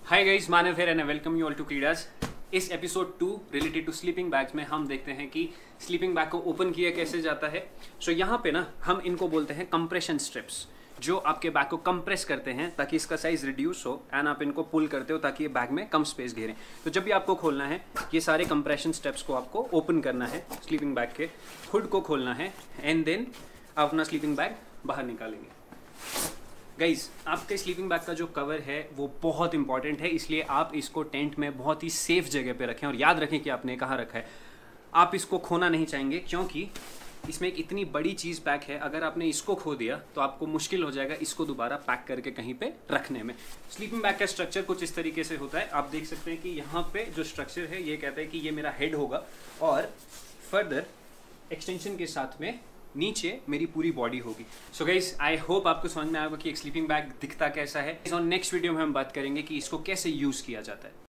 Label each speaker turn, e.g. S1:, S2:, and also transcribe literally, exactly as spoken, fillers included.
S1: Hi guys, Manav here and welcome you all to क्रीडाज। इस episode to related to sleeping bags में हम देखते हैं कि स्लीपिंग बैग को ओपन किया कैसे जाता है। सो so, यहाँ पे ना हम इनको बोलते हैं कंप्रेशन स्ट्रिप्स, जो आपके बैग को कंप्रेस करते हैं ताकि इसका साइज रिड्यूस हो एंड आप इनको पुल करते हो ताकि ये बैग में कम स्पेस घेरें। तो जब भी आपको खोलना है ये सारे कंप्रेशन स्टेप्स को आपको ओपन करना है, स्लीपिंग बैग के हुड को खोलना है एंड देन आप अपना स्लीपिंग बैग बाहर निकालेंगे। गाइज, आपके स्लीपिंग बैग का जो कवर है वो बहुत इंपॉर्टेंट है, इसलिए आप इसको टेंट में बहुत ही सेफ जगह पे रखें और याद रखें कि आपने कहाँ रखा है। आप इसको खोना नहीं चाहेंगे क्योंकि इसमें एक इतनी बड़ी चीज़ पैक है, अगर आपने इसको खो दिया तो आपको मुश्किल हो जाएगा इसको दोबारा पैक करके कहीं पे रखने में। स्लीपिंग बैग का स्ट्रक्चर कुछ इस तरीके से होता है। आप देख सकते हैं कि यहाँ पे जो स्ट्रक्चर है ये कहता है कि ये मेरा हेड होगा और फर्दर एक्सटेंशन के साथ में नीचे मेरी पूरी बॉडी होगी। सो गाइस, आई होप आपको समझ में आएगा कि एक स्लीपिंग बैग दिखता कैसा है। इस और नेक्स्ट वीडियो में हम बात करेंगे कि इसको कैसे यूज़ किया जाता है।